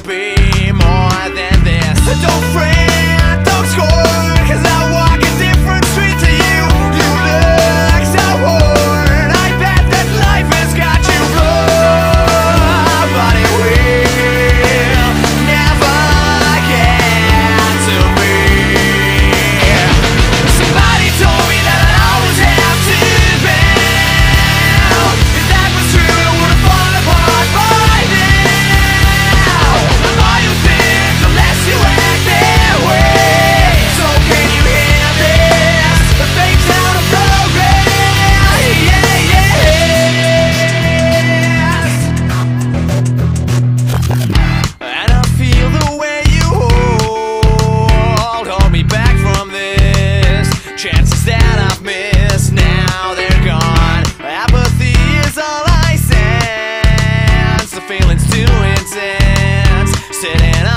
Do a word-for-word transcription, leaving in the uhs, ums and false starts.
be more than this. Don't fret, don't score, cause I walk a different street to you. You look so bored, I bet that life has got you good, but it will never get to me. Somebody told me that I'd always have to bow. If that was true, it would've fallen apart by now. The more you think, the less you act that way. So can you hear this? The fake's out of program. Yeah, yes. And I feel the way you hold, hold me back from this. Chances that I've missed, now they're gone. Apathy is all I sense. The feeling's too intense. Sitting